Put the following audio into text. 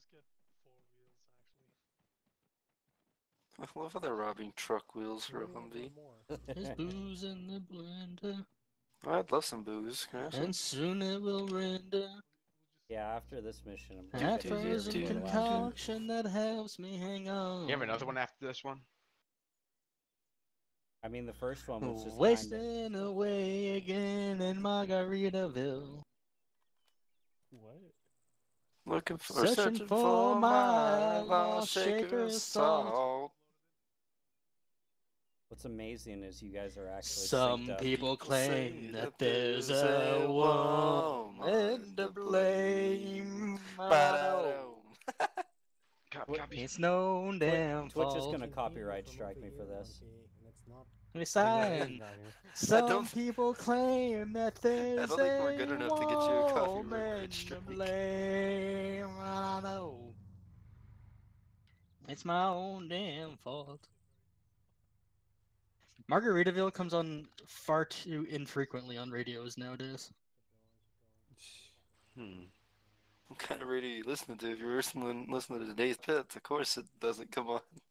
I love how they're robbing truck wheels for a Humvee. There's booze in the blender, I'd love some booze. Can I have some? and soon it will render. Yeah, after this mission, I'm That gonna get frozen before the last one. concoction that helps me hang on. You have another one after this one? I mean, the first one was just Wasting away again in Margaritaville. What? Looking for, Searching for my lost shaker of salt. What's amazing is you guys are actually Some synced up. people claim that there's a woman to blame. Copy. It's no damn Twitch is fault. gonna copyright strike me for this. Listen, some people claim that there's I don't think we're good enough to get you a copyright woman to strike. blame. I know. It's my own damn fault. Margaritaville comes on far too infrequently on radios nowadays. What kind of radio are you listening to? If you're listening to today's pits, of course it doesn't come on.